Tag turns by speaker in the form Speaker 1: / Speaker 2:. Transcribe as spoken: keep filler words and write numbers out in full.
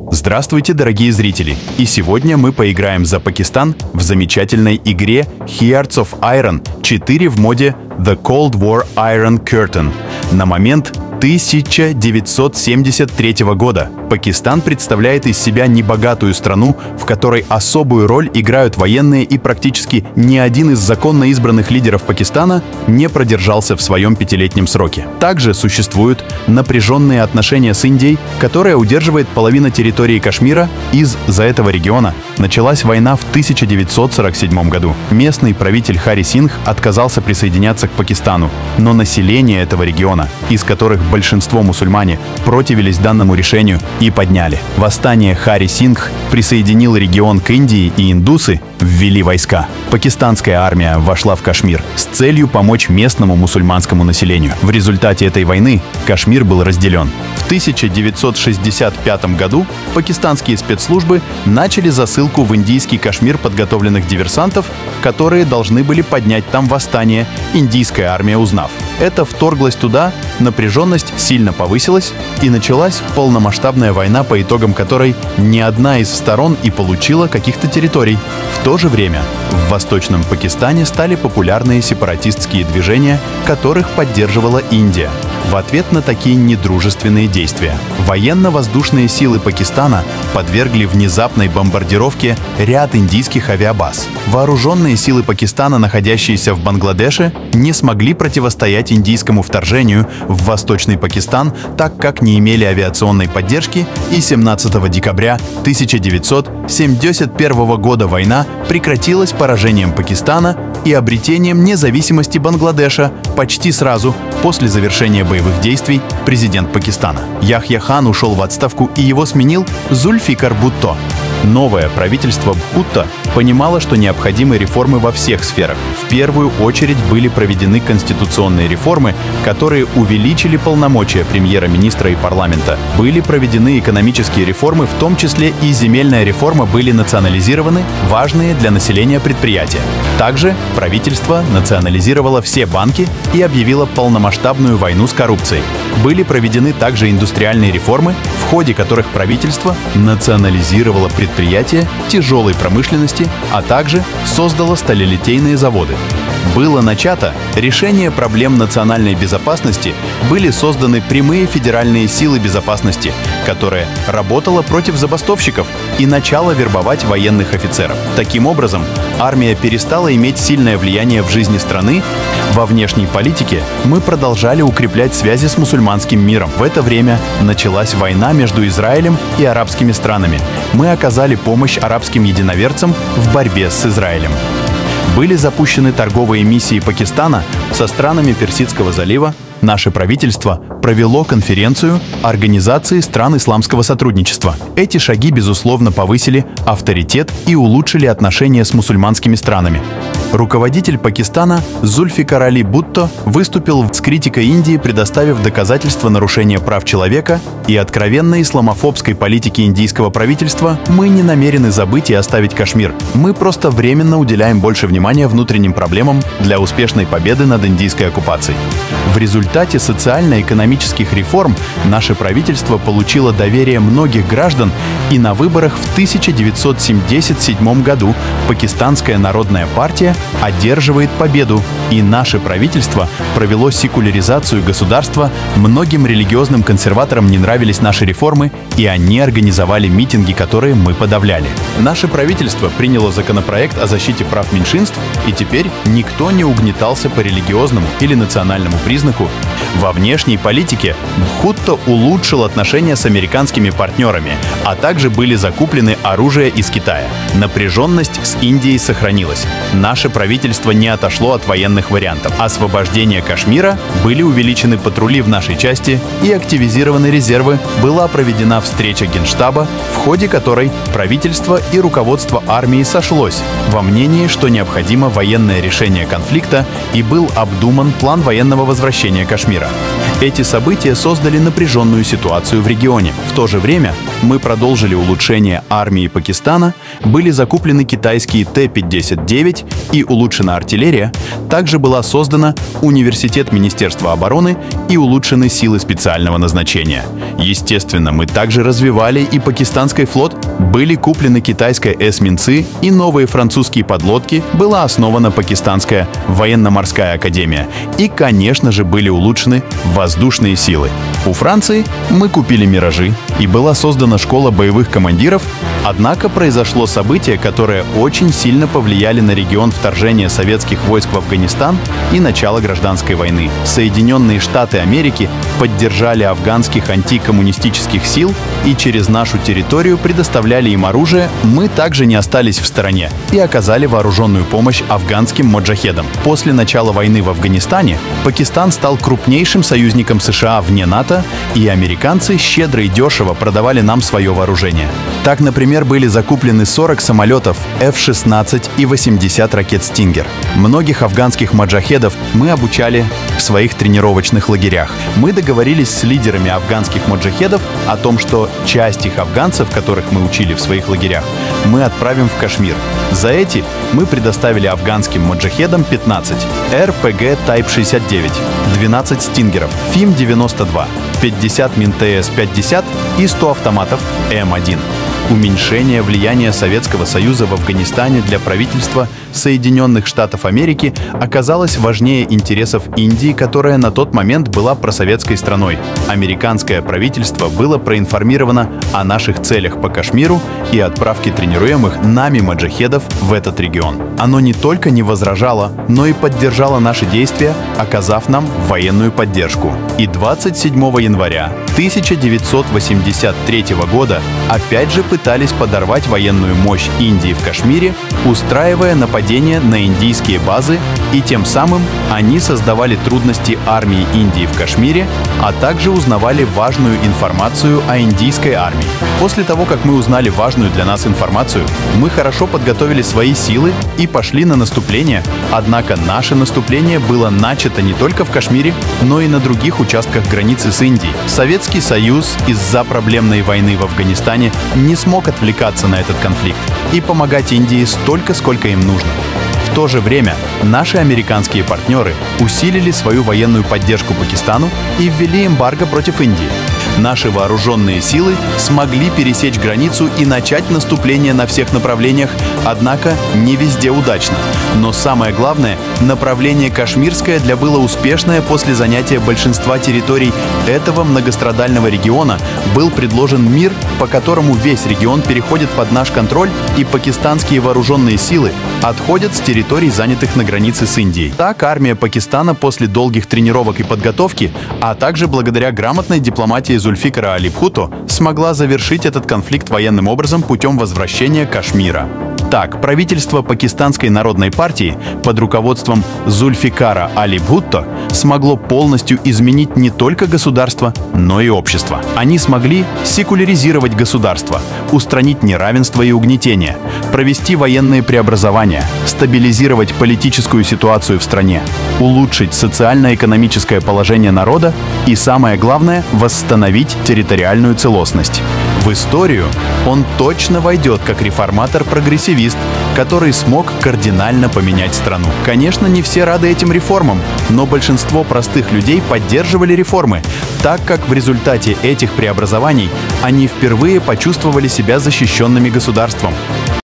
Speaker 1: Здравствуйте, дорогие зрители! И сегодня мы поиграем за Пакистан в замечательной игре Hearts of Iron четыре в моде The Cold War Iron Curtain. На момент тысяча девятьсот семьдесят третьего года Пакистан представляет из себя небогатую страну, в которой особую роль играют военные, и практически ни один из законно избранных лидеров Пакистана не продержался в своем пятилетнем сроке. Также существуют напряженные отношения с Индией, которая удерживает половину территории Кашмира. Из-за этого региона началась война в тысяча девятьсот сорок седьмом году. Местный правитель Хари Сингх отказался присоединяться к Пакистану, но население этого региона, из которых большинство мусульмане, противились данному решению и подняли. Восстание Хари Сингх присоединил регион к Индии, и индусы ввели войска. Пакистанская армия вошла в Кашмир с целью помочь местному мусульманскому населению. В результате этой войны Кашмир был разделен. В тысяча девятьсот шестьдесят пятом году пакистанские спецслужбы начали засылку в индийский Кашмир подготовленных диверсантов, которые должны были поднять там восстание. Индийская армия, узнав это, вторглась туда, напряженность сильно повысилась, и началась полномасштабная война, по итогам которой ни одна из сторон и получила каких-то территорий. В то же время в Восточном Пакистане стали популярные сепаратистские движения, которых поддерживала Индия. В ответ на такие недружественные действия военно-воздушные силы Пакистана подвергли внезапной бомбардировке ряд индийских авиабаз. Вооруженные силы Пакистана, находящиеся в Бангладеше, не смогли противостоять индийскому вторжению в Восточный Пакистан, так как не имели авиационной поддержки, и семнадцатого декабря тысяча девятьсот семьдесят первого года война прекратилась поражением Пакистана и обретением независимости Бангладеша почти сразу после завершения боевых действий. Президент Пакистана Яхья Хан ушел в отставку, и его сменил Зульфикар Бутто. Новое правительство Бутто понимало, что необходимы реформы во всех сферах. В первую очередь были проведены конституционные реформы, которые увеличили полномочия премьера-министра и парламента. Были проведены экономические реформы, в том числе и земельная реформа, были национализированы важные для населения предприятия. Также правительство национализировало все банки и объявило полномасштабную войну с коррупцией. Были проведены также индустриальные реформы, в ходе которых правительство национализировало предприятия тяжелой промышленности, а также создало сталелитейные заводы. Было начато решение проблем национальной безопасности, были созданы прямые федеральные силы безопасности, которая работала против забастовщиков, и начало вербовать военных офицеров. Таким образом, армия перестала иметь сильное влияние в жизни страны. Во внешней политике мы продолжали укреплять связи с мусульманским миром. В это время началась война между Израилем и арабскими странами. Мы оказали помощь арабским единоверцам в борьбе с Израилем. Были запущены торговые миссии Пакистана со странами Персидского залива. Наше правительство провело конференцию Организации стран исламского сотрудничества. Эти шаги, безусловно, повысили авторитет и улучшили отношения с мусульманскими странами. Руководитель Пакистана Зульфикар Али Бутто выступил с критикой Индии, предоставив доказательства нарушения прав человека и откровенной исламофобской политики индийского правительства. Мы не намерены забыть и оставить Кашмир. Мы просто временно уделяем больше внимания внутренним проблемам для успешной победы над индийской оккупацией. В результате социально-экономических реформ наше правительство получило доверие многих граждан, и на выборах в тысяча девятьсот семьдесят седьмом году Пакистанская народная партия одерживает победу, и наше правительство провело секуляризацию государства. Многим религиозным консерваторам не нравились наши реформы, и они организовали митинги, которые мы подавляли. Наше правительство приняло законопроект о защите прав меньшинств, и теперь никто не угнетался по религиозному или национальному признаку. Во внешней политике Бхутто улучшил отношения с американскими партнерами, а также были закуплены оружие из Китая. Напряженность с Индией сохранилась. Наше правительство не отошло от военных вариантов. Освобождение Кашмира, были увеличены патрули в нашей части и активизированы резервы. Была проведена встреча Генштаба, в ходе которой правительство и руководство армии сошлось во мнении, что необходимо военное решение конфликта, и был обдуман план военного возвращения Кашмира. Эти события создали напряженную ситуацию в регионе. В то же время мы продолжили улучшение армии Пакистана, были закуплены китайские Т пятьдесят девять и улучшена артиллерия, также была создана университет Министерства обороны и улучшены силы специального назначения. Естественно, мы также развивали и пакистанский флот, были куплены китайские эсминцы и новые французские подлодки, была основана пакистанская военно-морская академия и, конечно же, были улучшены воздушные силы. У Франции мы купили «Миражи» и была создана школа боевых командиров, однако произошло событие, которое очень сильно повлияли на регион вторжения советских войск в Афганистан и начало гражданской войны. Соединенные Штаты Америки поддержали афганских антикоммунистических сил и через нашу территорию предоставляли им оружие. Мы также не остались в стороне и оказали вооруженную помощь афганским моджахедам. После начала войны в Афганистане Пакистан стал крупнейшим союзником США вне НАТО, и американцы щедро и дешево продавали нам свое вооружение. Так, например, были закуплены сорок самолетов эф шестнадцать и восемьдесят ракет «Стингер». Многих афганских моджахедов мы обучали в своих тренировочных лагерях. Мы договорились с лидерами афганских моджахедов о том, что часть их афганцев, которых мы учили в своих лагерях, мы отправим в Кашмир. За эти мы предоставили афганским моджахедам пятнадцать эр пэ гэ Type шестьдесят девять, двенадцать «Стингеров», ФИМ девяносто два, пятьдесят мин тэ эс пятьдесят и сто автоматов эм один. Уменьшение влияния Советского Союза в Афганистане для правительства Соединенных Штатов Америки оказалось важнее интересов Индии, которая на тот момент была просоветской страной. Американское правительство было проинформировано о наших целях по Кашмиру и отправке тренируемых нами маджахедов в этот регион. Оно не только не возражало, но и поддержало наши действия, оказав нам военную поддержку. И двадцать седьмого января тысяча девятьсот восемьдесят третьего года опять же пытались подорвать военную мощь Индии в Кашмире, устраивая нападения на индийские базы, и тем самым они создавали трудности армии Индии в Кашмире, а также узнавали важную информацию о индийской армии. После того, как мы узнали важную для нас информацию, мы хорошо подготовили свои силы и пошли на наступление, однако наше наступление было начато не только в Кашмире, но и на других участках границы с Индией. Советский Союз из-за проблемной войны в Афганистане не смог отвлекаться на этот конфликт и помогать Индии столько, сколько им нужно. В то же время наши американские партнеры усилили свою военную поддержку Пакистану и ввели эмбарго против Индии. Наши вооруженные силы смогли пересечь границу и начать наступление на всех направлениях, однако не везде удачно. Но самое главное, направление кашмирское для было успешное. После занятия большинства территорий этого многострадального региона был предложен мир, по которому весь регион переходит под наш контроль, и пакистанские вооруженные силы отходят с территорий, занятых на границе с Индией. Так, армия Пакистана после долгих тренировок и подготовки, а также благодаря грамотной дипломатии Зульфикара Али Бхутто, смогла завершить этот конфликт военным образом путем возвращения Кашмира. Так, правительство Пакистанской народной партии под руководством Зульфикара Али Бхутто смогло полностью изменить не только государство, но и общество. Они смогли секуляризировать государство, устранить неравенство и угнетение, провести военные преобразования, стабилизировать политическую ситуацию в стране, улучшить социально-экономическое положение народа и, самое главное, восстановить территориальную целостность. В историю он точно войдет как реформатор-прогрессивист, который смог кардинально поменять страну. Конечно, не все рады этим реформам, но большинство простых людей поддерживали реформы, так как в результате этих преобразований они впервые почувствовали себя защищенными государством.